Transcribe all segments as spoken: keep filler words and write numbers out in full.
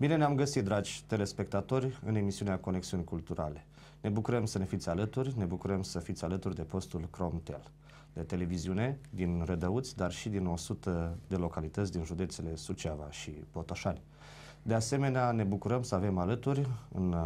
Bine ne-am găsit, dragi telespectatori, în emisiunea Conexiuni Culturale. Ne bucurăm să ne fiți alături, ne bucurăm să fiți alături de postul Cromtel, de televiziune din Rădăuți, dar și din o sută de localități din județele Suceava și Botoșani. De asemenea, ne bucurăm să avem alături în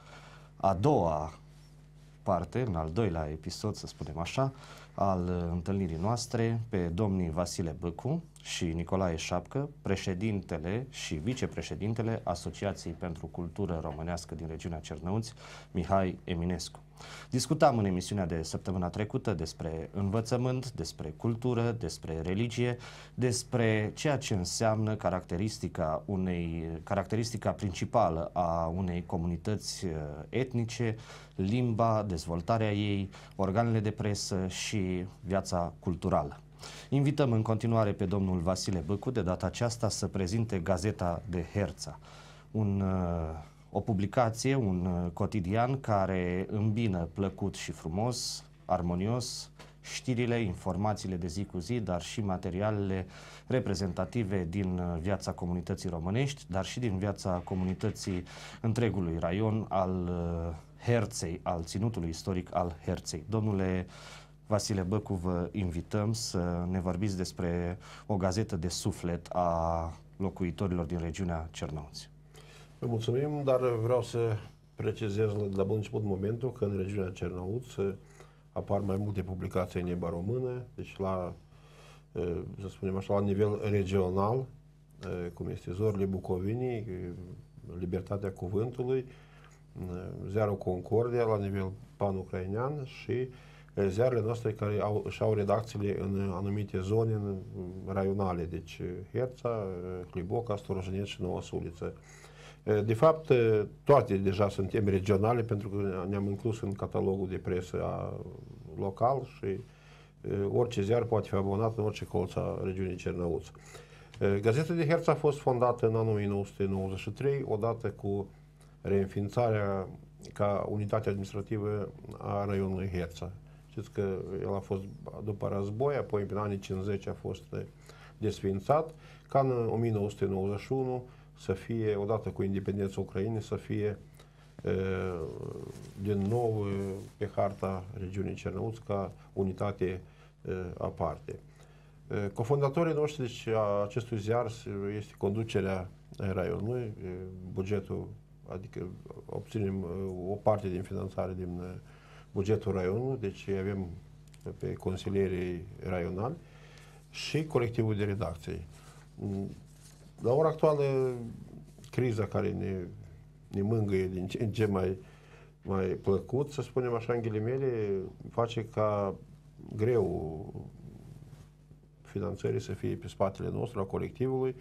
a doua parte, în al doilea episod, să spunem așa, al întâlnirii noastre, pe domnii Vasile Băcu și Nicolae Șapcă, președintele și vicepreședintele Asociației pentru Cultură Românească din regiunea Cernăuți, Mihai Eminescu. Discutam în emisiunea de săptămâna trecută despre învățământ, despre cultură, despre religie, despre ceea ce înseamnă caracteristica, unei, caracteristica principală a unei comunități etnice, limba, dezvoltarea ei, organele de presă și viața culturală. Invităm în continuare pe domnul Vasile Băcu, de data aceasta, să prezinte Gazeta de Herța, un... o publicație, un cotidian care îmbină plăcut și frumos, armonios, știrile, informațiile de zi cu zi, dar și materialele reprezentative din viața comunității românești, dar și din viața comunității întregului raion al Herței, al ținutului istoric al Herței. Domnule Vasile Băcu, vă invităm să ne vorbiți despre o gazetă de suflet a locuitorilor din regiunea Cernăuți. Vă mulțumim, dar vreau să precizez la bun început momentul că în regiunea Cernăuți apar mai multe publicații în limba română, deci la, să spunem așa, la nivel regional, cum este Zorile Bucovinii, Libertatea Cuvântului, Ziarul Concordia la nivel pan-ucrainean și ziarele noastre care au, își au redacțiile în anumite zone în, raionale, deci Herța, Hliboca, Storojeneț și Noua Suliță. De fapt, toate deja suntem regionale pentru că ne-am inclus în catalogul de presă local și orice ziar poate fi abonat în orice colț a regiunii Cernăuți. Gazeta de Herța a fost fondată în anul o mie nouă sute nouăzeci și trei, odată cu reînființarea ca unitate administrativă a raionului Herța. Știți că el a fost după război, apoi în anii cincizeci a fost desființat, ca în o mie nouă sute nouăzeci și unu să fie, odată cu independența Ucrainei, să fie uh, din nou uh, pe harta regiunii Cernăuți ca unitate uh, aparte. Uh, cofondatorii noștri, deci, a acestui ziar este conducerea raionului, uh, bugetul, adică obținem uh, o parte din finanțare din uh, bugetul raionului, deci avem pe consilierii raionali și colectivul de redacție. La ora actuală, criza care ne, ne mângâie din ce în ce mai, mai plăcut, să spunem așa în ghilimele, face ca greu finanțării să fie pe spatele nostru, a colectivului,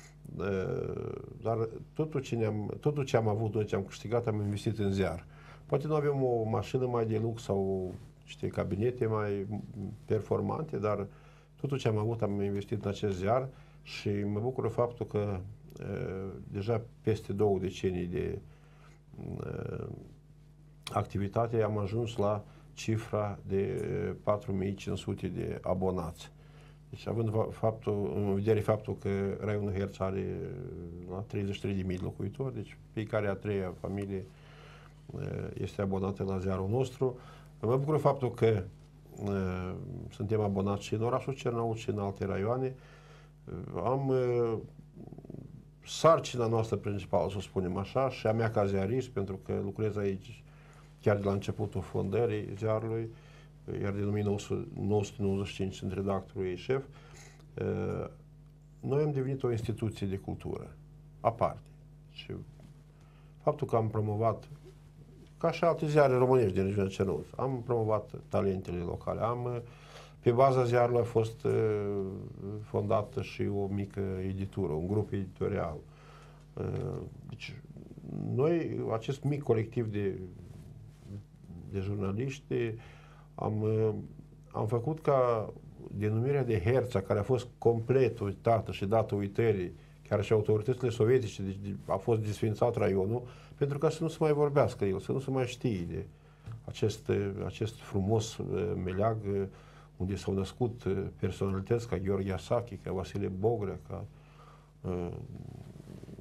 dar totul ce, ne-am, totul ce am avut noi, ce am câștigat, am investit în ziar. Poate nu avem o mașină mai de lux sau niște cabinete mai performante, dar totul ce am avut am investit în acest ziar. Și mă bucură faptul că uh, deja peste două decenii de uh, activitate am ajuns la cifra de patru mii cinci sute de abonați. Deci având faptul, în vedere faptul că raionul Herța are la treizeci și trei de mii de locuitori, deci fiecare a treia familie uh, este abonată la ziarul nostru, mă bucură faptul că uh, suntem abonați și în orașul Cernăuți și în alte raioane. Am uh, sarcina noastră principală, să spunem așa, și a mea ca ziarist, pentru că lucrez aici chiar de la începutul fondării ziarului, iar din o mie nouă sute nouăzeci și cinci sunt redactorul ei șef. Uh, noi am devenit o instituție de cultură, aparte. Și faptul că am promovat, ca și alte ziare românești din regiunea Cernăuți, am promovat talentele locale, am pe baza ziarului a fost uh, fondată și o mică editură, un grup editorial. Uh, deci, noi, acest mic colectiv de, de jurnaliști, am, uh, am făcut ca denumirea de Herța, care a fost complet uitată și dată uitării, chiar și autoritățile sovietice, deci a fost desființat raionul, pentru ca să nu se mai vorbească el, să nu se mai știe de acest, acest frumos uh, meleag, uh, unde s-au născut personalități ca Gheorghe Asachi, ca Vasile Bogrea, ca uh,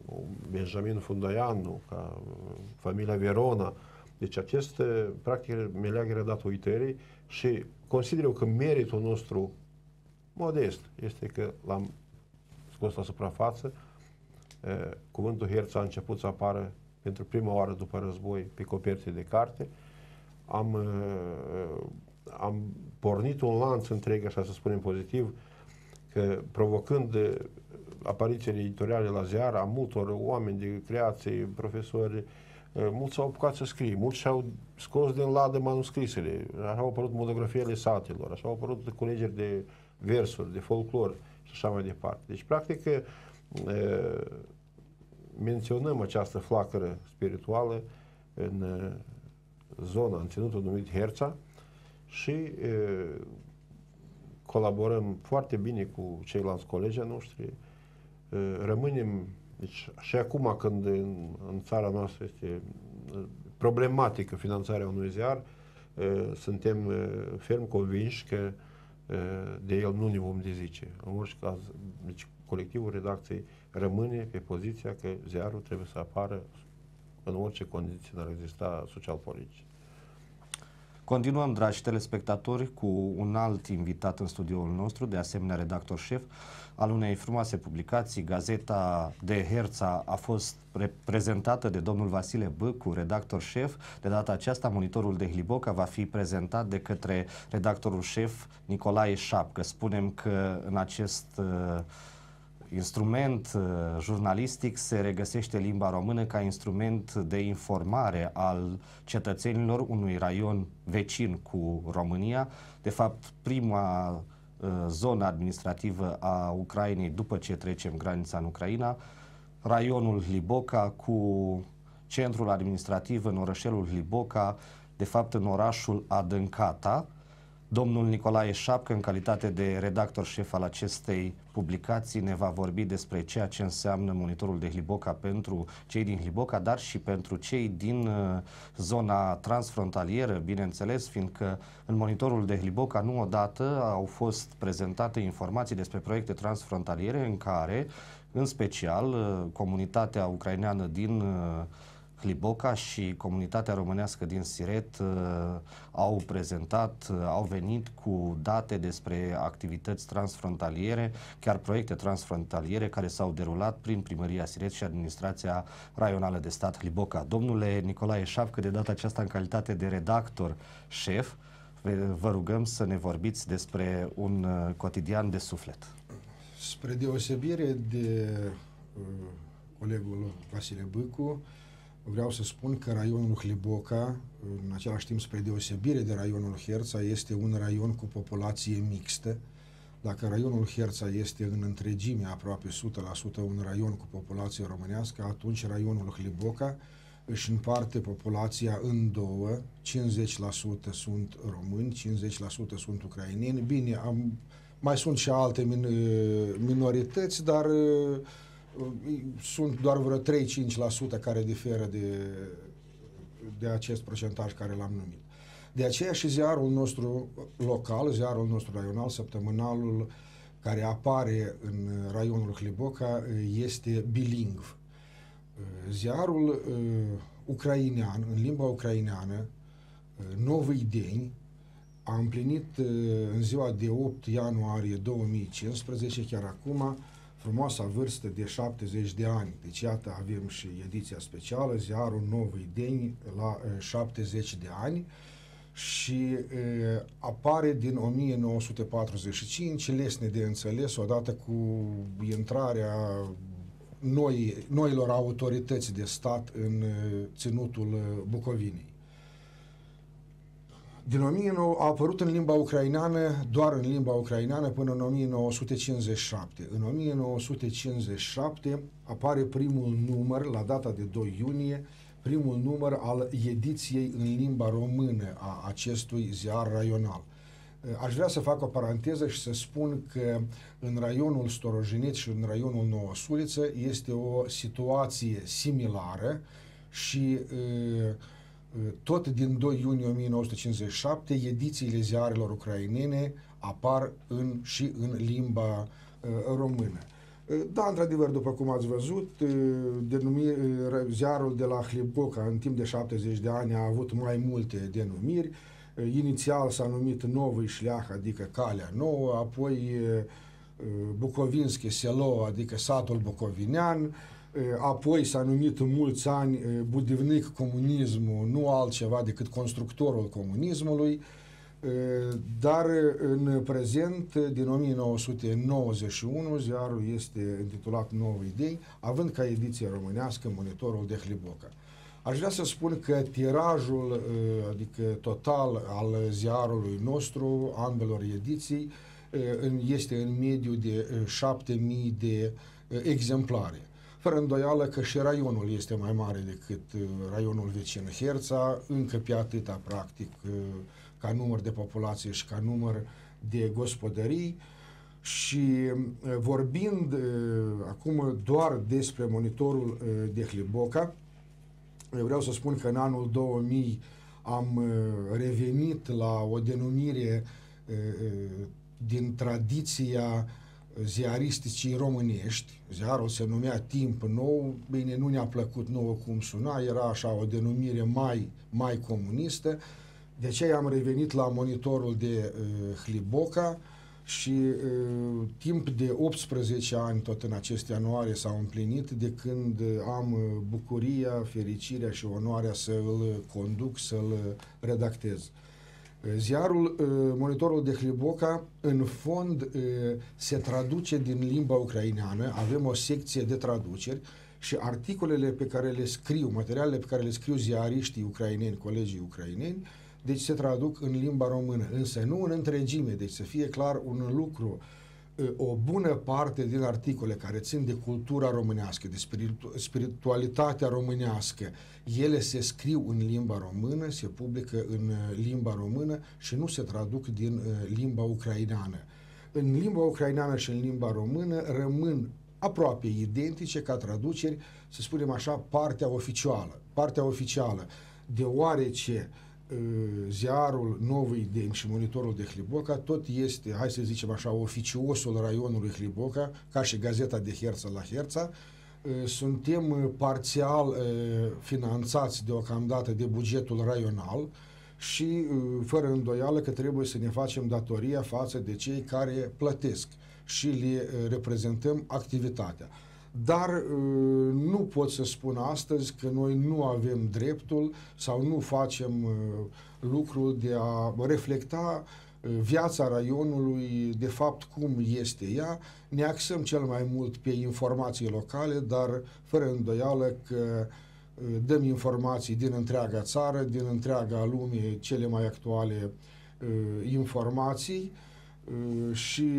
Benjamin Fundoianu, ca familia Verona. Deci acest, practic, meleag era dat uitării și consider eu că meritul nostru modest este că l-am scos la suprafață. Cuvântul Herța a început să apară pentru prima oară după război pe coperte de carte. Am, am pornit un lanț întreg, așa să spunem pozitiv, că provocând aparițiile editoriale la ziar a multor oameni de creație, profesori, mulți s-au apucat să scrie, mulți și-au scos din ladă manuscrisele, așa au apărut monografiile satelor, așa au apărut culegeri de versuri, de folclor și așa mai departe. Deci, practic, menționăm această flacără spirituală în zona, în ținutul numit Herța și colaborăm foarte bine cu ceilalți colegi noștri. Rămânem, deci, și acum când în, în țara noastră este problematică finanțarea unui ziar, suntem ferm convinși că de el nu ne vom dezice. În orice caz, deci, colectivul redacției rămâne pe poziția că ziarul trebuie să apară în orice condiții n-ar exista social-politici. Continuăm, dragi telespectatori, cu un alt invitat în studioul nostru, de asemenea redactor șef al unei frumoase publicații. Gazeta de Herța a fost prezentată de domnul Vasile Bâcu, redactor șef. De data aceasta, Monitorul de Hliboca va fi prezentat de către redactorul șef Nicolae Șapcă. Spunem că în acest uh, instrument uh, jurnalistic se regăsește limba română ca instrument de informare al cetățenilor unui raion vecin cu România. De fapt, prima uh, zonă administrativă a Ucrainei după ce trecem granița în Ucraina, raionul Hliboca, cu centrul administrativ în orășelul Hliboca, de fapt în orașul Adâncata. Domnul Nicolae Șapcă, în calitate de redactor șef al acestei publicații, ne va vorbi despre ceea ce înseamnă Monitorul de Hliboca pentru cei din Hliboca, dar și pentru cei din uh, zona transfrontalieră, bineînțeles, fiindcă în Monitorul de Hliboca nu odată au fost prezentate informații despre proiecte transfrontaliere în care, în special, uh, comunitatea ucraineană din uh, Hliboca și comunitatea românească din Siret uh, au prezentat, uh, au venit cu date despre activități transfrontaliere, chiar proiecte transfrontaliere care s-au derulat prin Primăria Siret și Administrația Raională de Stat Hliboca. Domnule Nicolae Șapcă, de data aceasta în calitate de redactor șef, vă rugăm să ne vorbiți despre un uh, cotidian de suflet. Spre deosebire de uh, colegul Vasile Bâcu, vreau să spun că raionul Hliboca, în același timp spre deosebire de raionul Herța, este un raion cu populație mixtă. Dacă raionul Herța este în întregime aproape o sută la sută un raion cu populație românească, atunci raionul Hliboca își împarte populația în două, cincizeci la sută sunt români, cincizeci la sută sunt ucraineni. Bine, am, mai sunt și alte min, minorități, dar sunt doar vreo trei-cinci la sută care diferă de, de acest procentaj care l-am numit. De aceea și ziarul nostru local, ziarul nostru raional, săptămânalul care apare în raionul Hliboca, este bilingv. Ziarul uh, ucrainean, în limba ucraineană, uh, Novii Deni, a împlinit uh, în ziua de opt ianuarie două mii cincisprezece, chiar acum, frumoasa vârstă de șaptezeci de ani. Deci, iată, avem și ediția specială, ziarul Novii Deni la uh, șaptezeci de ani și uh, apare din o mie nouă sute patruzeci și cinci, lesne de înțeles, odată cu intrarea noi, noilor autorități de stat în uh, ținutul uh, Bucovinei. Din o mie nouă sute, a apărut în limba ucraineană, doar în limba ucraineană, până în o mie nouă sute cincizeci și șapte. În o mie nouă sute cincizeci și șapte apare primul număr, la data de doi iunie, primul număr al ediției în limba română a acestui ziar raional. Aș vrea să fac o paranteză și să spun că în raionul Storojinit și în raionul Noua Suliță este o situație similară și tot din doi iunie o mie nouă sute cincizeci și șapte edițiile ziarelor ucrainene apar în, și în limba uh, română. Da, într-adevăr, după cum ați văzut, denumiri, ziarul de la Hliboca în timp de șaptezeci de ani a avut mai multe denumiri. Inițial s-a numit Novый Șleah, adică Calea Nouă, apoi Bucovinski Selo, adică satul bucovinean, apoi s-a numit în mulți ani Budivnic Comunismul, nu altceva decât constructorul comunismului, dar în prezent, din o mie nouă sute nouăzeci și unu, ziarul este intitulat Nouă Idei, având ca ediție românească Monitorul de Hliboca. Aș vrea să spun că tirajul, adică total al ziarului nostru, ambelor ediții, este în mediu de șapte mii de exemplare. Fără îndoială că și raionul este mai mare decât raionul vecin Herța, încă pe atâta, practic, ca număr de populație și ca număr de gospodării. Și vorbind acum doar despre Monitorul de Hliboca, vreau să spun că în anul două mii am revenit la o denumire din tradiția ziaristicii românești. Ziarul se numea Timp Nou, bine, nu ne-a plăcut nouă cum suna, era așa o denumire mai, mai comunistă. De aceea am revenit la Monitorul de uh, Hliboca și uh, timp de optsprezece ani, tot în acest ianuarie, s-au împlinit de când am bucuria, fericirea și onoarea să îl conduc, să-l redactez. Ziarul Monitorul de Hliboca, în fond, se traduce din limba ucraineană, avem o secție de traduceri și articolele pe care le scriu, materialele pe care le scriu ziariștii ucraineni, colegii ucraineni, deci se traduc în limba română, însă nu în întregime, deci să fie clar un lucru. O bună parte din articole care țin de cultura românească, de spiritu spiritualitatea românească, ele se scriu în limba română, se publică în limba română și nu se traduc din limba ucraineană. În limba ucraineană și în limba română rămân aproape identice ca traduceri, să spunem așa, partea oficială. Partea oficială, deoarece ziarul Novый День și Monitorul de Hliboca tot este, hai să zicem așa, oficiosul raionului Hliboca, ca și Gazeta de Herța la Herța. Suntem parțial finanțați deocamdată de bugetul raional și fără îndoială că trebuie să ne facem datoria față de cei care plătesc și le reprezentăm activitatea. Dar nu pot să spun astăzi că noi nu avem dreptul sau nu facem lucrul de a reflecta viața raionului, de fapt cum este ea. Ne axăm cel mai mult pe informații locale, dar fără îndoială că dăm informații din întreaga țară, din întreaga lume, cele mai actuale informații și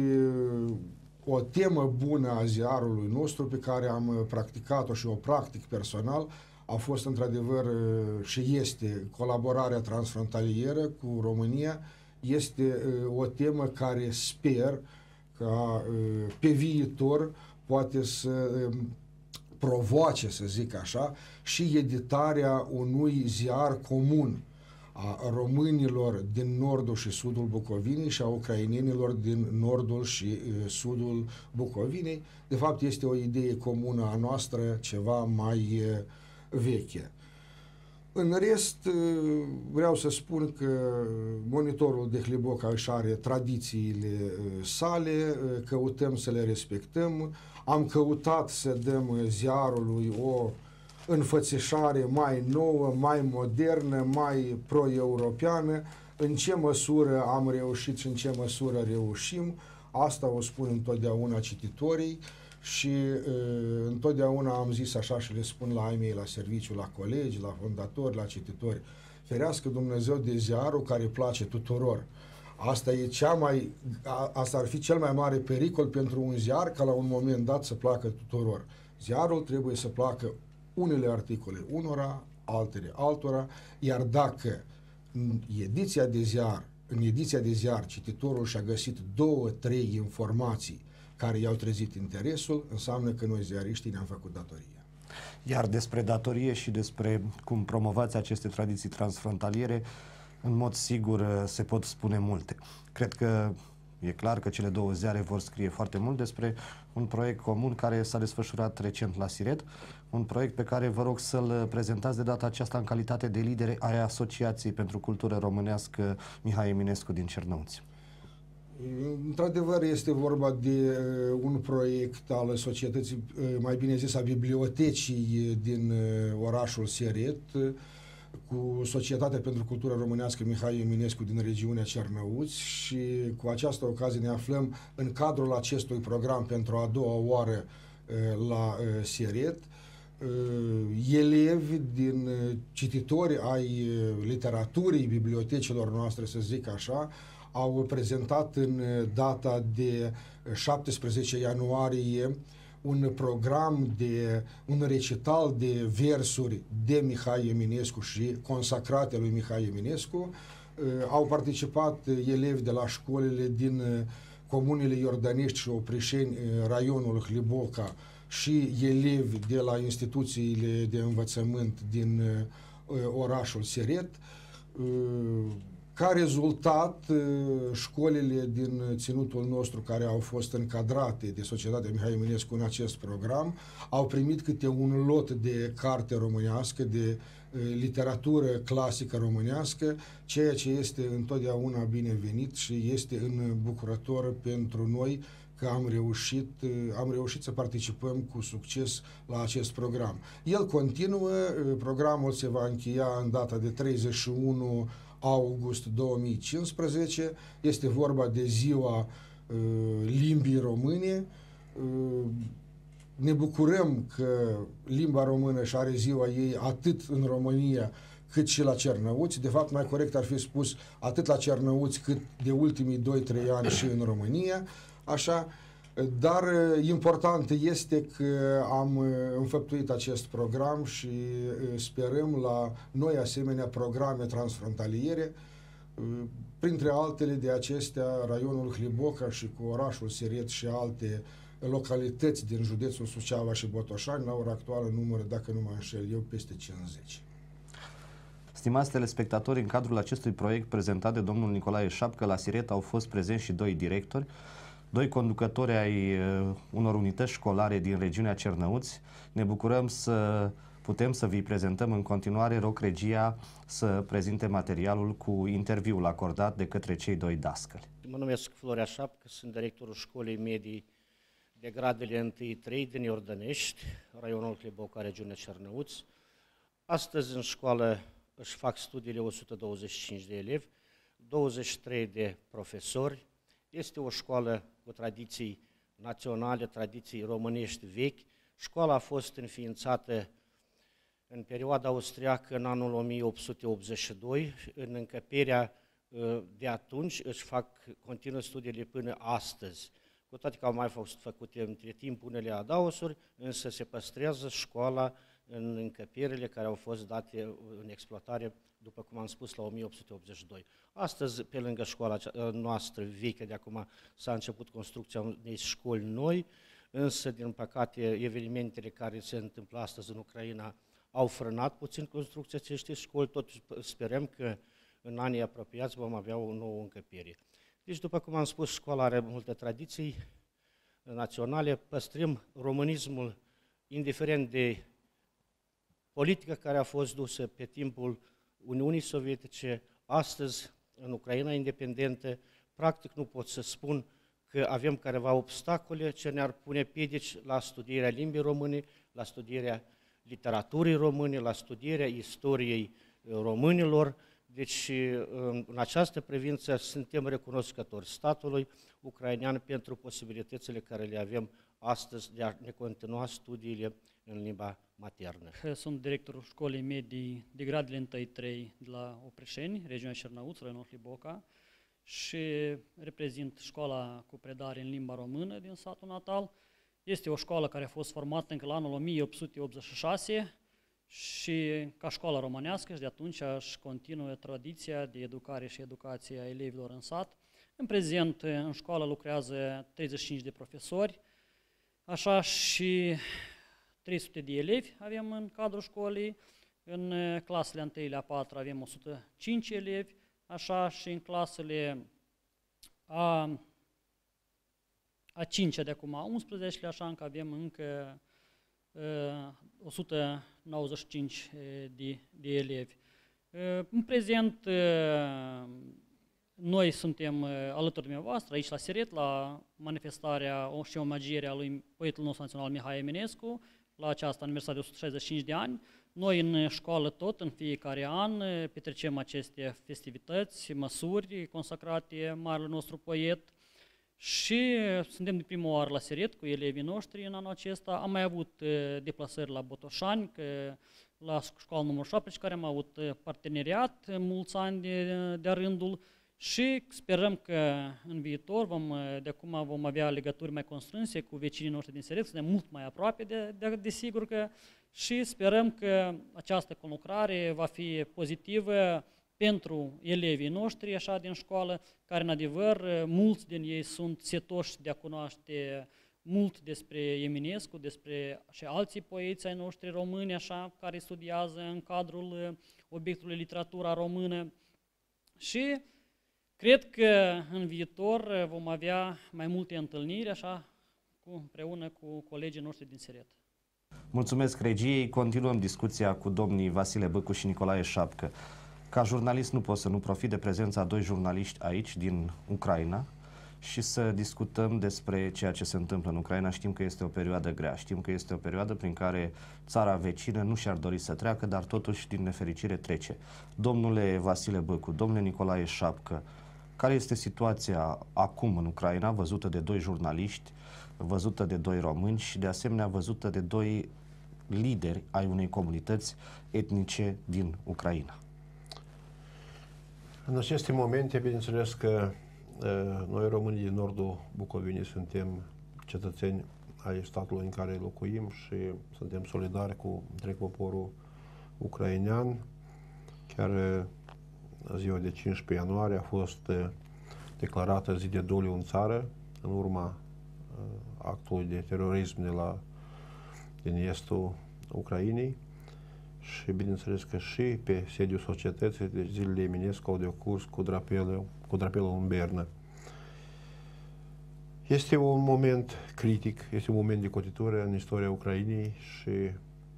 o temă bună a ziarului nostru pe care am practicat-o și o practic personal a fost într-adevăr și este colaborarea transfrontalieră cu România. Este o temă care sper ca pe viitor poate să provoace, să zic așa, și editarea unui ziar comun a românilor din nordul și sudul Bucovinei și a ucrainenilor din nordul și uh, sudul Bucovinei. De fapt, este o idee comună a noastră, ceva mai uh, veche. În rest, uh, vreau să spun că Monitorul de Hliboca își are tradițiile uh, sale, uh, căutăm să le respectăm. Am căutat să dăm ziarului o înfățișare mai nouă, mai modernă, mai pro-europeană. În ce măsură am reușit și în ce măsură reușim, asta o spun întotdeauna cititorii și uh, întotdeauna am zis așa și le spun la ai mei la serviciu, la colegi, la fondatori, la cititori. Ferească Dumnezeu de ziarul care place tuturor. Asta e cea mai, a, asta ar fi cel mai mare pericol pentru un ziar, ca la un moment dat să placă tuturor. Ziarul trebuie să placă unele articole unora, altele altora, iar dacă în ediția de ziar, în ediția de ziar cititorul și-a găsit două, trei informații care i-au trezit interesul, înseamnă că noi ziariștii ne-am făcut datoria. Iar despre datorie și despre cum promovați aceste tradiții transfrontaliere, în mod sigur se pot spune multe. Cred că e clar că cele două ziare vor scrie foarte mult despre un proiect comun care s-a desfășurat recent la Siret, un proiect pe care vă rog să-l prezentați de data aceasta în calitate de lideri ai Asociației pentru Cultură Românească Mihai Eminescu din Cernăuți. Într-adevăr, este vorba de uh, un proiect al societății, uh, mai bine zis, a bibliotecii din uh, orașul Siret, uh, cu Societatea pentru Cultură Românească Mihai Eminescu din regiunea Cernăuți, și cu această ocazie ne aflăm în cadrul acestui program pentru a doua oară uh, la uh, Siret. Uh, elevi din uh, cititori ai uh, literaturii bibliotecilor noastre, să zic așa, au prezentat în data de șaptesprezece ianuarie un program de un recital de versuri de Mihai Eminescu și consacrate lui Mihai Eminescu. Au participat elevi de la școlile din comunele Iordănești și Oprișeni, raionul Hliboca, și elevi de la instituțiile de învățământ din orașul Siret. Ca rezultat, școlile din ținutul nostru care au fost încadrate de Societatea Mihai Eminescu în acest program au primit câte un lot de carte românească, de literatură clasică românească, ceea ce este întotdeauna binevenit și este îmbucurător pentru noi că am reușit, am reușit să participăm cu succes la acest program. El continuă, programul se va încheia în data de treizeci și unu august două mii cincisprezece, este vorba de ziua uh, limbii române. Uh, ne bucurăm că limba română își are ziua ei atât în România cât și la Cernăuți. De fapt, mai corect ar fi spus atât la Cernăuți cât de ultimii doi trei ani și în România. Așa, dar important este că am înfăptuit acest program și sperăm la noi asemenea programe transfrontaliere, printre altele de acestea raionul Hliboca și cu orașul Siret și alte localități din județul Suceava și Botoșani, la ora actuală numără, dacă nu mă înșel eu, peste cincizeci. Stimați telespectatori, în cadrul acestui proiect prezentat de domnul Nicolae Șapcă, la Siret au fost prezenți și doi directori, doi conducători ai uh, unor unități școlare din regiunea Cernăuți. Ne bucurăm să putem să vi prezentăm în continuare. Rog regia să prezinte materialul cu interviul acordat de către cei doi dascăli. Mă numesc Florea Șapcă, sunt directorul școlii medii de gradele unu trei din Iordănești, raionul Hliboca, regiunea Cernăuți. Astăzi în școală își fac studiile o sută douăzeci și cinci de elevi, douăzeci și trei de profesori. Este o școală cu tradiții naționale, tradiții românești vechi. Școala a fost înființată în perioada austriacă în anul o mie opt sute optzeci și doi. În încăperea de atunci își fac, continuă studiile până astăzi. Cu toate că au mai fost făcute între timp unele adaosuri, însă se păstrează școala în încăperile care au fost date în exploatare, după cum am spus, la o mie opt sute optzeci și doi. Astăzi, pe lângă școala noastră veche, de acum s-a început construcția unei școli noi, însă, din păcate, evenimentele care se întâmplă astăzi în Ucraina au frânat puțin construcția acestei școli. Totuși sperăm că în anii apropiați vom avea o nouă încăpere. Deci, după cum am spus, școala are multe tradiții naționale, păstrăm românismul indiferent de politica care a fost dusă pe timpul Uniunii Sovietice. Astăzi, în Ucraina independentă, practic nu pot să spun că avem careva obstacole ce ne-ar pune piedici la studierea limbii române, la studierea literaturii române, la studierea istoriei românilor. Deci, în această privință, suntem recunoscători statului ucrainean pentru posibilitățile care le avem astăzi de a ne continua studiile în limba maternă. Sunt directorul școlii medii de gradele unu trei de la Oprișeni, regiunea Cernăuți, raionul Hliboca, și reprezint școala cu predare în limba română din satul natal. Este o școală care a fost formată încă la anul o mie opt sute optzeci și șase și ca școală românească și de atunci își continuă tradiția de educare și educație a elevilor în sat. În prezent, în școală lucrează treizeci și cinci de profesori, așa și trei sute de elevi avem în cadrul școlii. În clasele unu la patru avem o sută cinci elevi, așa și în clasele a a cincea de acum a unsprezecilea, așa încă avem încă uh, o sută nouăzeci și cinci de, de elevi. Uh, în prezent, uh, noi suntem uh, alături de dumneavoastră aici la Siret, la manifestarea și omagierea lui poetul nostru național Mihai Eminescu, la această aniversare de o sută șaizeci și cinci de ani. Noi în școală tot, în fiecare an, petrecem aceste festivități, măsuri consacrate marele nostru poet și suntem de prima oară la Siret cu elevii noștri în anul acesta. Am mai avut deplasări la Botoșani, că la școala numărul șapte, care am avut parteneriat mulți ani de, de rândul și sperăm că în viitor, vom, de acum vom avea legături mai constrânse cu vecinii noștri din Siret, suntem mult mai aproape de, de, de sigur că și sperăm că această conlucrare va fi pozitivă pentru elevii noștri așa din școală, care în adevăr mulți din ei sunt setoși de a cunoaște mult despre Eminescu, despre și alții poeți ai noștri români așa, care studiază în cadrul obiectului literatura română și cred că în viitor vom avea mai multe întâlniri așa cu, împreună cu colegii noștri din Siret. Mulțumesc regiei. Continuăm discuția cu domnii Vasile Băcu și Nicolae Șapcă. Ca jurnalist nu pot să nu profit de prezența a doi jurnaliști aici, din Ucraina, și să discutăm despre ceea ce se întâmplă în Ucraina. Știm că este o perioadă grea, știm că este o perioadă prin care țara vecină nu și-ar dori să treacă, dar totuși, din nefericire, trece. Domnule Vasile Băcu, domnule Nicolae Șapcă, care este situația acum în Ucraina, văzută de doi jurnaliști, văzută de doi români și de asemenea văzută de doi lideri ai unei comunități etnice din Ucraina? În aceste momente, bineînțeles că noi românii din nordul Bucovinei suntem cetățeni ai statului în care locuim și suntem solidari cu întreg poporul ucrainean. Chiar ziua de cincisprezece ianuarie a fost declarată zi de doliu în țară în urma actului de terorism de la, din estul Ucrainei și bineînțeles că și pe sediul societății, deci zilele Eminescu au decurs cu drapelul, cu drapelul în bernă. Este un moment critic, este un moment de cotitură în istoria Ucrainei și e,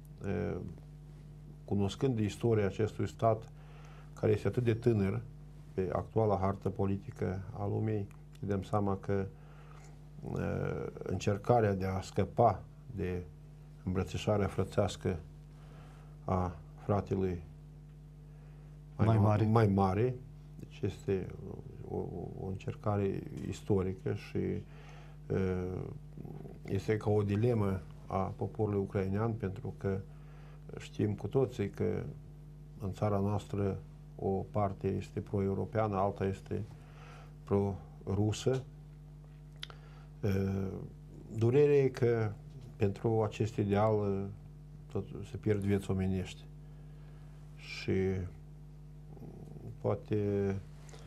cunoscând istoria acestui stat care este atât de tânăr pe actuala hartă politică a lumii, ne dăm seama că încercarea de a scăpa de îmbrățișarea frățească a fratelui mai, mai, mare. mai mare, deci este o, o încercare istorică și este ca o dilemă a poporului ucrainean, pentru că știm cu toții că în țara noastră o parte este pro-europeană, alta este pro-rusă. Durerea e că pentru acest ideal tot se pierd vieți omenești și poate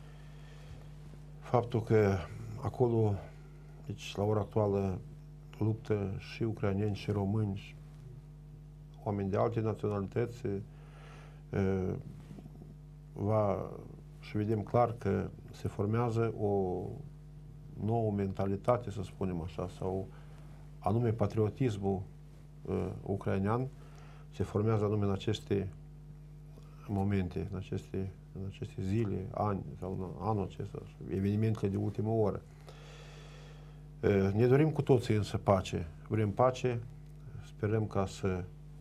faptul că acolo, deci la ora actuală, luptă și ucraineni și români, și oameni de alte naționalități, va, și vedem clar că se formează o nouă mentalitate, să spunem așa, sau anume patriotismul uh, ucrainean se formează anume în aceste momente, în aceste, în aceste zile, ani sau în anul acesta, evenimentele de ultimă oră. Uh, ne dorim cu toții însă pace. Vrem pace, sperăm ca să,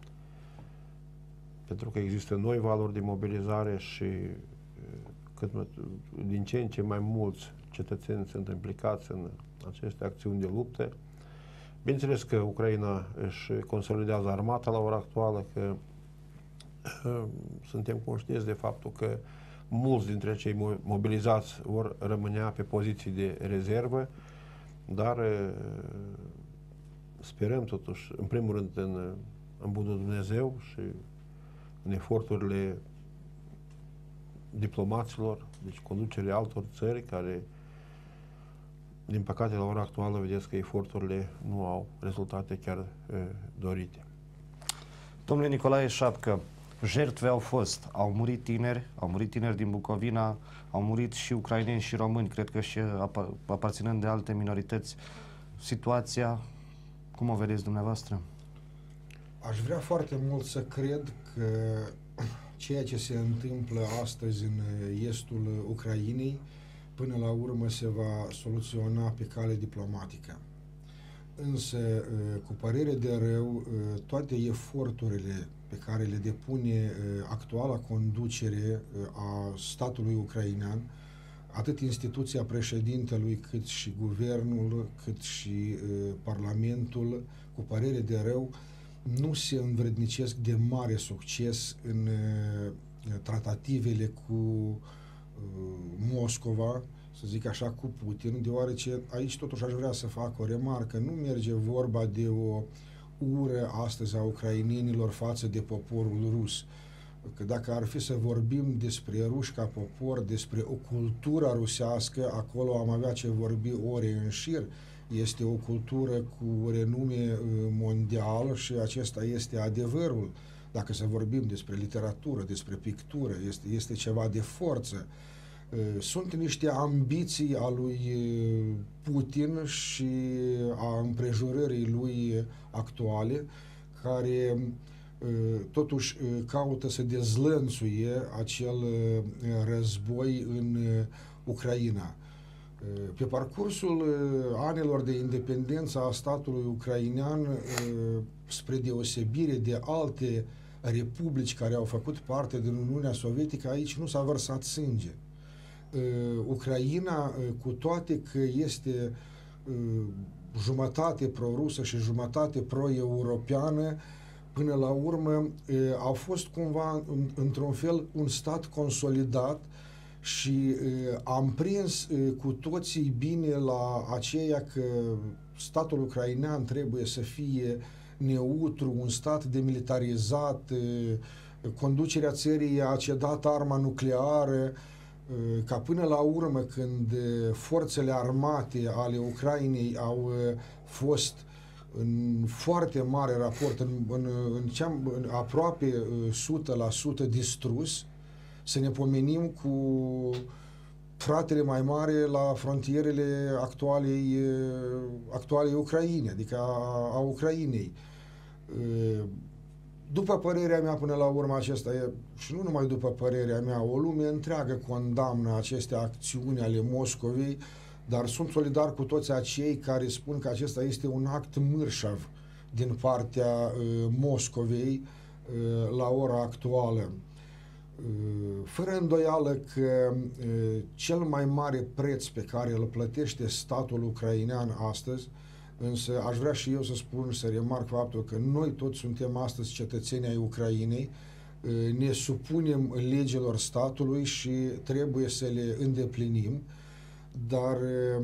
pentru că există noi valori de mobilizare și uh, cât, din ce în ce mai mulți cetățeni sunt implicați în aceste acțiuni de luptă. Bineînțeles că Ucraina își consolidează armata la ora actuală, că uh, suntem conștienți de faptul că mulți dintre cei mobilizați vor rămânea pe poziții de rezervă, dar uh, sperăm totuși, în primul rând, în, în bunul Dumnezeu și în eforturile diplomaților, deci conducerea altor țări care, din păcate, la ora actuală, vedeți că eforturile nu au rezultate chiar e, dorite. Domnule Nicolae Șapcă, jertfe au fost, au murit tineri, au murit tineri din Bucovina, au murit și ucraineni și români, cred că și aparținând de alte minorități situația, cum o vedeți dumneavoastră? Aș vrea foarte mult să cred că ceea ce se întâmplă astăzi în estul Ucrainei, până la urmă se va soluționa pe cale diplomatică. Însă, cu părere de rău, toate eforturile pe care le depune actuala conducere a statului ucrainean, atât instituția președintelui, cât și guvernul, cât și parlamentul, cu părere de rău, nu se învrednicesc de mare succes în tratativele cu Moscova, să zic așa, cu Putin, deoarece aici totuși aș vrea să fac o remarcă. Nu merge vorba de o ură astăzi a ucrainenilor față de poporul rus. Că dacă ar fi să vorbim despre ruși ca popor, despre o cultură rusească, acolo am avea ce vorbi ore în șir. Este o cultură cu renume mondial și acesta este adevărul. Dacă să vorbim despre literatură, despre pictură, este, este ceva de forță. Sunt niște ambiții a lui Putin și a împrejurării lui actuale, care totuși caută să dezlănțuie acel război în Ucraina. Pe parcursul anilor de independență a statului ucrainean, spre deosebire de alte republici care au făcut parte din Uniunea Sovietică, aici nu s-a vărsat sânge. Ucraina, cu toate că este jumătate pro-rusă și jumătate pro-europeană, până la urmă a fost cumva într-un fel un stat consolidat și am prins cu toții bine la aceea că statul ucrainean trebuie să fie neutru, un stat demilitarizat, conducerea țării a cedat arma nucleară, ca până la urmă, când forțele armate ale Ucrainei au fost în foarte mare raport, în, în, în, cea, în aproape o sută la sută distrus, să ne pomenim cu fratele mai mare la frontierele actualei, actualei Ucraine, adică a, a Ucrainei. După părerea mea, până la urmă, acesta e, și nu numai după părerea mea, o lume întreagă condamnă aceste acțiuni ale Moscovei, dar sunt solidar cu toți acei care spun că acesta este un act mârșav din partea uh, Moscovei uh, la ora actuală. Uh, fără îndoială că uh, cel mai mare preț pe care îl plătește statul ucrainean astăzi, însă aș vrea și eu să spun, să remarc faptul că noi toți suntem astăzi cetățeni ai Ucrainei, uh, ne supunem legilor statului și trebuie să le îndeplinim. Dar uh,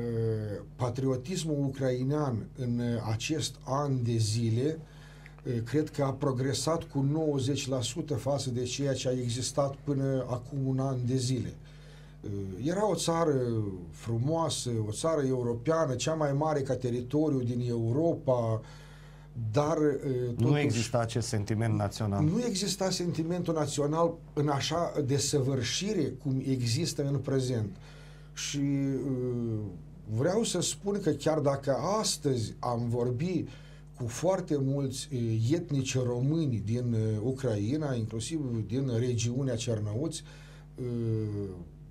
patriotismul ucrainean în acest an de zile uh, cred că a progresat cu nouăzeci la sută față de ceea ce a existat până acum un an de zile. Uh, era o țară frumoasă, o țară europeană, cea mai mare ca teritoriu din Europa, dar uh, totuși, nu exista acest sentiment național. Nu exista sentimentul național în așa desăvârșire cum există în prezent. Și uh, vreau să spun că chiar dacă astăzi am vorbit cu foarte mulți uh, etnici români din uh, Ucraina, inclusiv din regiunea Cernăuți, uh,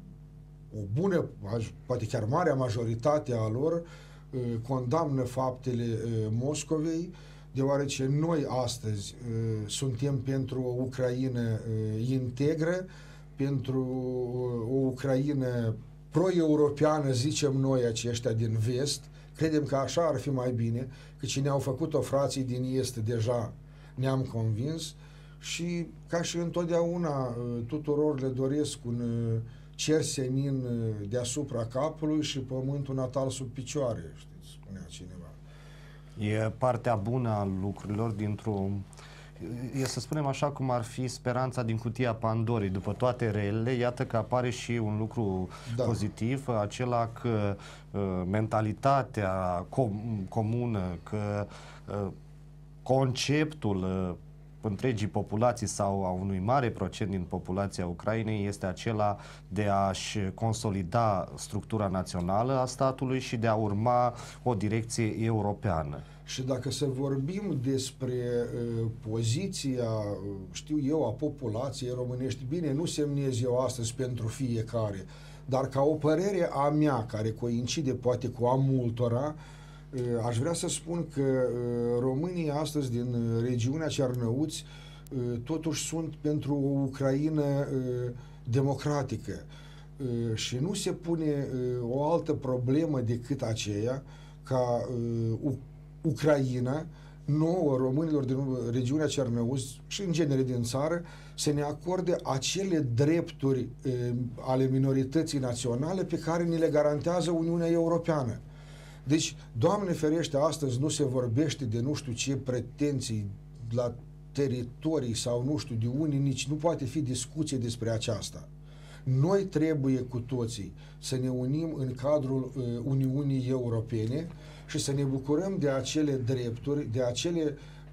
o bună, poate chiar marea majoritate a lor uh, condamnă faptele uh, Moscovei, deoarece noi astăzi uh, suntem pentru o Ucraină uh, integră, pentru uh, o Ucraină pro-europeană, zicem noi aceștia din vest, credem că așa ar fi mai bine, că cine au făcut-o frații din est deja ne-am convins și ca și întotdeauna tuturor le doresc un cer senin deasupra capului și pământul natal sub picioare, știți, spunea cineva. E partea bună a lucrurilor dintr-o... E, să spunem așa, cum ar fi speranța din cutia Pandorii. După toate relele, iată că apare și un lucru da. pozitiv, acela că uh, mentalitatea com comună, că uh, conceptul uh, întregii populații sau a unui mare procent din populația Ucrainei este acela de a-și consolida structura națională a statului și de a urma o direcție europeană. Și dacă să vorbim despre uh, poziția, știu eu, a populației românești, bine, nu semnez eu astăzi pentru fiecare, dar ca o părere a mea, care coincide poate cu a multora, uh, aș vrea să spun că uh, românii astăzi din regiunea Cernăuți uh, totuși sunt pentru o Ucraină uh, democratică uh, și nu se pune uh, o altă problemă decât aceea ca uh, Ucraina, nouă românilor din regiunea Cernăuți și în genere din țară, să ne acorde acele drepturi e, ale minorității naționale pe care ni le garantează Uniunea Europeană. Deci, Doamne ferește, astăzi nu se vorbește de nu știu ce pretenții la teritorii sau nu știu de unii, nici nu poate fi discuție despre aceasta. Noi trebuie cu toții să ne unim în cadrul uh, Uniunii Europene și să ne bucurăm de acele drepturi, de acele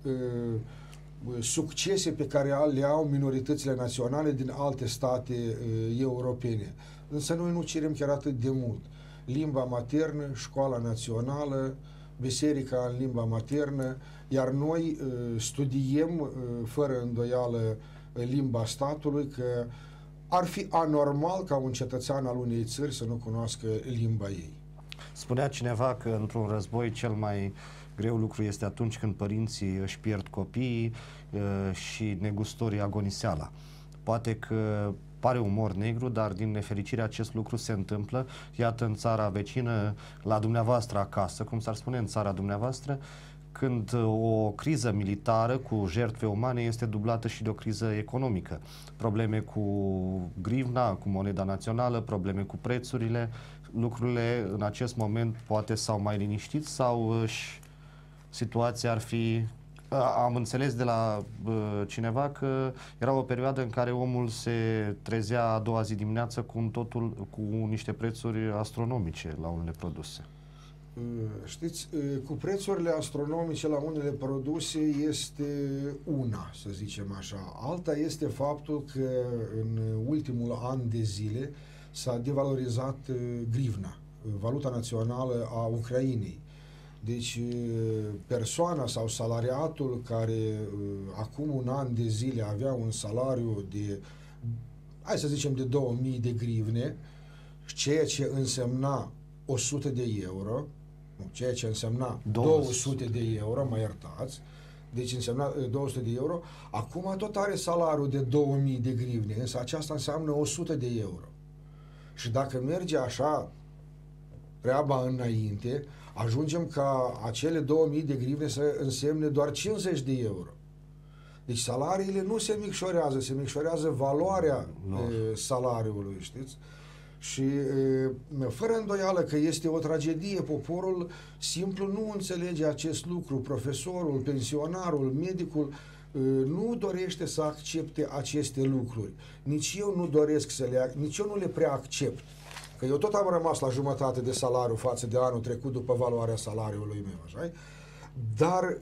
uh, succese pe care le au minoritățile naționale din alte state uh, europene. Însă noi nu cerem chiar atât de mult. Limba maternă, școala națională, biserica în limba maternă, iar noi uh, studiem uh, fără îndoială limba statului, că ar fi anormal ca un cetățean al unei țări să nu cunoască limba ei. Spunea cineva că într-un război cel mai greu lucru este atunci când părinții își pierd copiii uh, și negustorii agoniseala. Poate că pare umor negru, dar din nefericire acest lucru se întâmplă. Iată, în țara vecină, la dumneavoastră acasă, cum s-ar spune, în țara dumneavoastră, când o criză militară cu jertfe umane este dublată și de o criză economică. Probleme cu grivna, cu moneda națională, probleme cu prețurile, lucrurile în acest moment poate s-au mai liniștit sau își, situația ar fi... Am înțeles de la uh, cineva că era o perioadă în care omul se trezea a doua zi dimineață cu, un totul, cu niște prețuri astronomice la unele produse. Știți, cu prețurile astronomice la unele produse este una, să zicem așa. Alta este faptul că în ultimul an de zile s-a devalorizat grivna, valuta națională a Ucrainei. Deci persoana sau salariatul care acum un an de zile avea un salariu de, hai să zicem, de două mii de grivne, ceea ce însemna o sută de euro, nu, ceea ce însemna două sute de euro, mă iertați, deci însemna două sute de euro, acum tot are salariul de două mii de grivne, însă aceasta înseamnă o sută de euro. Și dacă merge așa treaba înainte, ajungem ca acele două mii de grivne să însemne doar cincizeci de euro. Deci salariile nu se micșorează, se micșorează valoarea no. e, salariului, știți? Și e, fără îndoială că este o tragedie, poporul simplu nu înțelege acest lucru, profesorul, pensionarul, medicul e, nu dorește să accepte aceste lucruri. Nici eu nu doresc să le, nici eu nu le prea accept. Că eu tot am rămas la jumătate de salariu față de anul trecut după valoarea salariului meu, așa? Dar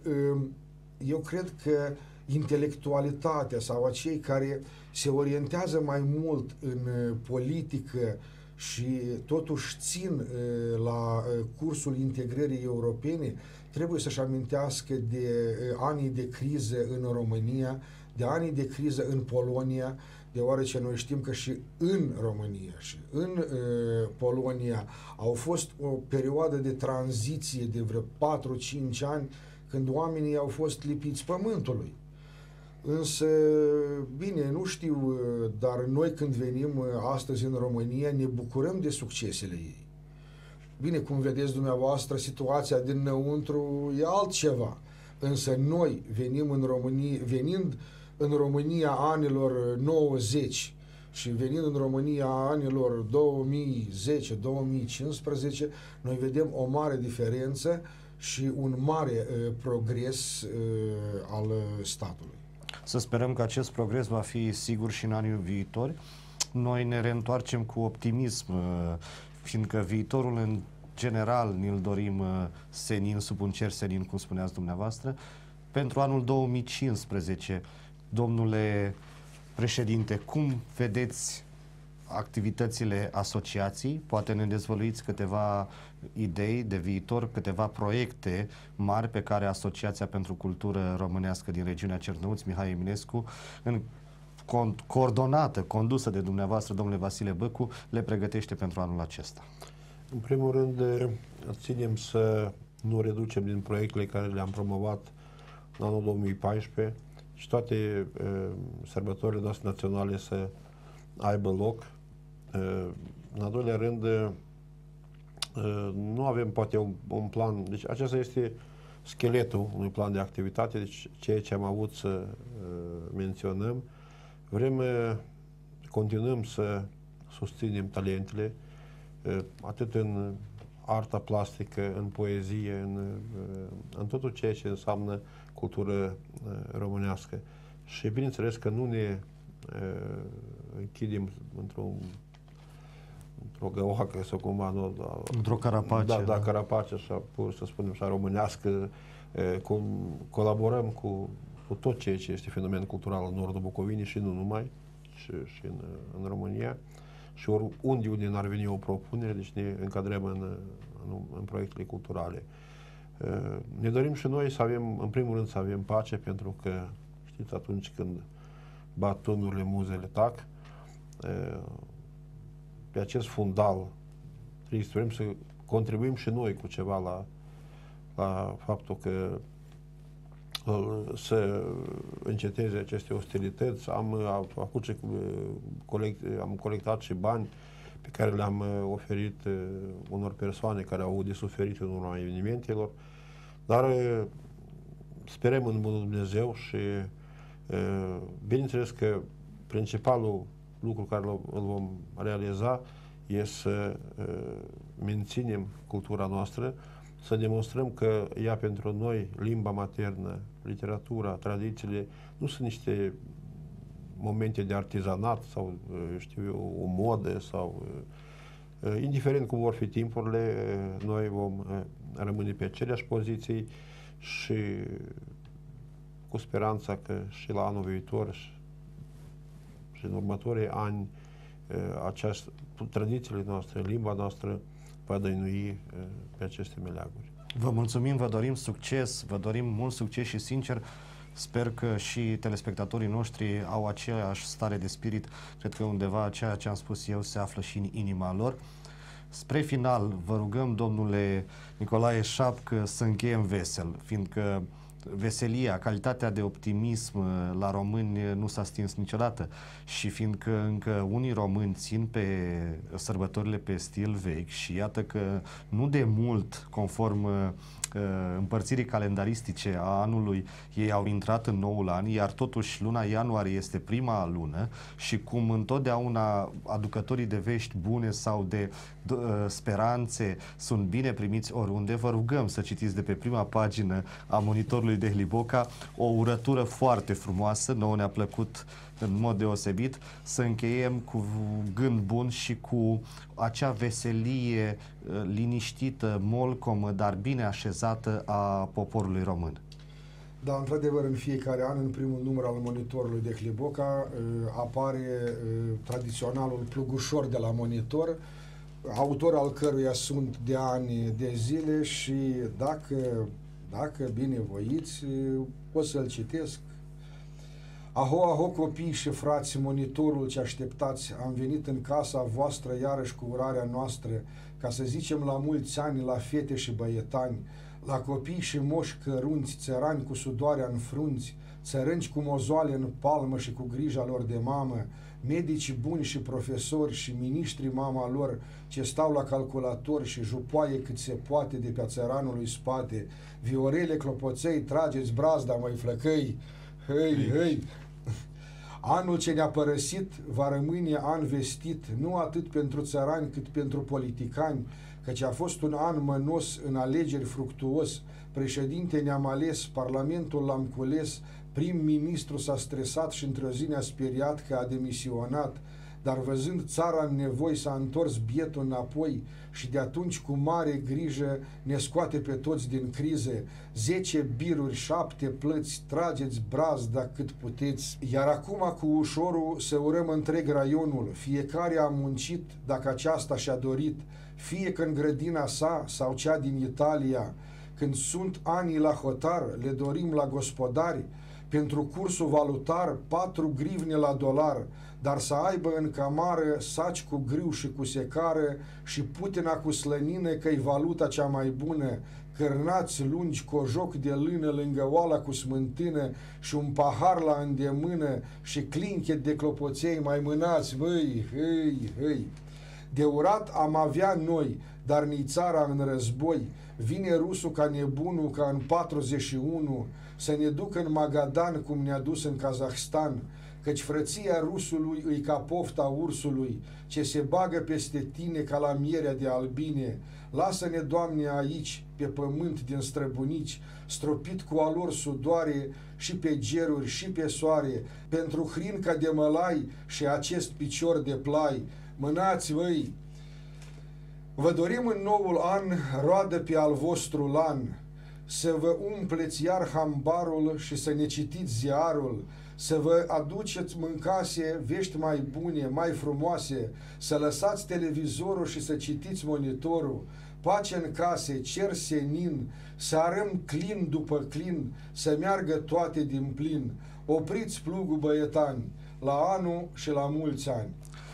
eu cred că intelectualitatea sau acei care se orientează mai mult în politică și totuși țin la cursul integrării europene, trebuie să-și amintească de anii de criză în România, de anii de criză în Polonia, deoarece noi știm că și în România și în uh, Polonia au fost o perioadă de tranziție de vreo patru cinci ani când oamenii au fost lipiți pământului. Însă, bine, nu știu, dar noi când venim astăzi în România ne bucurăm de succesele ei. Bine, cum vedeți dumneavoastră, situația dinăuntru e altceva. Însă noi venim în România, venind în România anilor nouăzeci și venind în România anilor două mii zece două mii cincisprezece, noi vedem o mare diferență și un mare uh, progres uh, al statului. Să sperăm că acest progres va fi sigur și în anii viitori. Noi ne reîntoarcem cu optimism, uh, fiindcă viitorul în general ne-l dorim uh, senin, sub un cer senin, cum spuneați dumneavoastră. pentru anul două mii cincisprezece, domnule președinte, cum vedeți activitățile asociației? Poate ne dezvăluiți câteva idei de viitor, câteva proiecte mari pe care Asociația pentru Cultură Românească din regiunea Cernăuți, Mihai Eminescu, în coordonată, condusă de dumneavoastră, domnule Vasile Băcu, le pregătește pentru anul acesta. În primul rând, ținem să nu reducem din proiectele care le-am promovat în anul două mii paisprezece și toate uh, sărbătorile noastre naționale să aibă loc. Uh, în al doilea rând, uh, nu avem poate un, un plan, deci acesta este scheletul unui plan de activitate, deci ceea ce am avut să uh, menționăm. Vrem, uh, continuăm să susținem talentele, uh, atât în arta plastică, în poezie, în, uh, în totul ceea ce înseamnă cultură uh, românească. Și bineînțeles că nu ne uh, închidem într-un într-o găoacă sau cumva, nu, da, într-o carapace. Da, da, carapace, așa, pur să spunem așa, românească. E, cum colaborăm cu, cu tot ceea ce este fenomen cultural în nordul Bucovinii și nu numai, și, și în, în România. Și oriunde unde n-ar veni o propunere, deci ne încadrăm în, în, în proiectele culturale. E, ne dorim și noi să avem, în primul rând, să avem pace, pentru că, știți, atunci când bat tunurile, muzele tac, e, pe acest fundal trebuie să vrem să contribuim și noi cu ceva la, la faptul că să înceteze aceste ostilități. Am, am, făcut, colect, am colectat și bani pe care le-am oferit unor persoane care au avut de suferit în urma evenimentelor, dar sperăm în bunul Dumnezeu și bineînțeles că principalul lucru care îl vom realiza este să uh, menținem cultura noastră, să demonstrăm că ea pentru noi, limba maternă, literatura, tradițiile, nu sunt niște momente de artizanat sau, uh, știu eu, o modă sau... Uh, indiferent cum vor fi timpurile, uh, noi vom uh, rămâne pe aceleași poziții și cu speranța că și la anul viitor și în următorii ani această, tradițiile noastre, limba noastră va dăinui pe aceste meleaguri. Vă mulțumim, vă dorim succes, vă dorim mult succes și sincer sper că și telespectatorii noștri au aceeași stare de spirit. Cred că undeva ceea ce am spus eu se află și în inima lor. Spre final, vă rugăm, domnule Nicolae Șapcă, să încheiem vesel, fiindcă veselia, calitatea de optimism la români nu s-a stins niciodată și fiindcă încă unii români țin pe sărbătorile pe stil vechi și iată că nu de mult, conform uh, împărțirii calendaristice a anului, ei au intrat în noul an, iar totuși luna ianuarie este prima lună și cum întotdeauna aducătorii de vești bune sau de uh, speranțe sunt bine primiți oriunde, vă rugăm să citiți de pe prima pagină a Monitorului de Hliboca o urătură foarte frumoasă, nouă ne-a plăcut în mod deosebit, să încheiem cu gând bun și cu acea veselie liniștită, molcomă, dar bine așezată a poporului român. Da, într-adevăr, în fiecare an, în primul număr al Monitorului de Hliboca, apare tradiționalul plugușor de la Monitor, autor al căruia sunt de ani de zile și dacă Dacă binevoiți, o să-l citesc. Aho, aho, copii și frați, monitorul ce așteptați, am venit în casa voastră iarăși cu urarea noastră, ca să zicem la mulți ani, la fete și băietani, la copii și moși cărunți, țărani cu sudoarea în frunți, țărânci cu mozoale în palmă și cu grija lor de mamă, medici buni și profesori și miniștri mama lor, ce stau la calculator și jupoaie cât se poate de pe țăranului spate, viorele clopoței, trageți brazda, măi flăcăi, hei, hei! Anul ce ne-a părăsit va rămâne an vestit, nu atât pentru țărani cât pentru politicani, căci a fost un an mănos în alegeri fructuos, președinte ne-am ales, parlamentul l-am cules, prim-ministru s-a stresat și într-o zi ne-a speriat că a demisionat, dar văzând țara în nevoi s-a întors bietul înapoi și de atunci cu mare grijă ne scoate pe toți din crize. Zece biruri, șapte plăți, trageți brazda cât puteți. Iar acum cu ușorul să urăm întreg raionul, fiecare a muncit dacă aceasta și-a dorit, fie că în grădina sa sau cea din Italia. Când sunt anii la hotar, le dorim la gospodari, pentru cursul valutar patru grivne la dolar, dar să aibă în camară saci cu grâu și cu secară și putina cu slănină, că-i valuta cea mai bună, cârnați lungi, cojoc de lână lângă oala cu smântână și un pahar la îndemână și clinchet de clopoței mai mânați, băi, hăi, hăi. De urat am avea noi, dar ni țara în război, vine rusul ca nebunul ca în patruzeci și unu, să ne ducă în Magadan cum ne-a dus în Kazahstan, căci frăția rusului îi ca pofta ursului, ce se bagă peste tine ca la mierea de albine. Lasă-ne, Doamne, aici, pe pământ din străbunici, stropit cu alor sudoare și pe geruri și pe soare, pentru hrinca de mălai și acest picior de plai. Mânați, voi! Vă dorim în noul an roadă pe al vostru lan, să vă umpleți iar hambarul și să ne citiți ziarul, să vă aduceți mâncase vești mai bune, mai frumoase, să lăsați televizorul și să citiți monitorul, pace în case, cer senin, să arăm clin după clin, să meargă toate din plin. Opriți plugul, băietani, la anul și la mulți ani.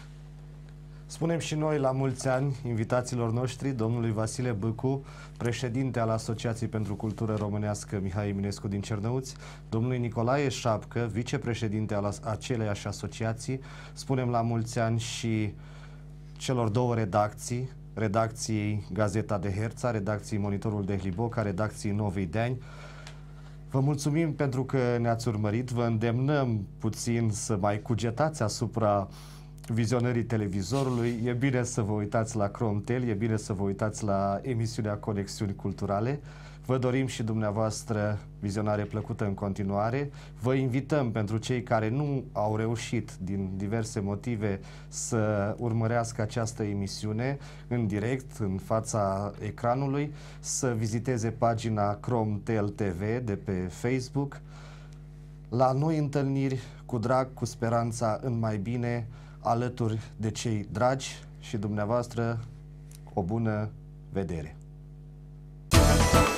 Spunem și noi la mulți ani invitațiilor noștri, domnului Vasile Bâcu, președinte al Asociației pentru Cultură Românească Mihai Eminescu din Cernăuți, domnului Nicolae Șapcă, vicepreședinte al aceleiași asociații. Spunem la mulți ani și celor două redacții, redacției Gazeta de Herța, redacției Monitorul de Hliboca, redacției Novei Deani. Vă mulțumim pentru că ne-ați urmărit, vă îndemnăm puțin să mai cugetați asupra vizionării televizorului. E bine să vă uitați la Cromtel, e bine să vă uitați la emisiunea Conexiuni Culturale. Vă dorim și dumneavoastră vizionare plăcută în continuare. Vă invităm, pentru cei care nu au reușit din diverse motive să urmărească această emisiune în direct, în fața ecranului, să viziteze pagina Cromtel T V de pe Facebook. La noi întâlniri, cu drag, cu speranța în mai bine, alături de cei dragi și dumneavoastră, o bună vedere!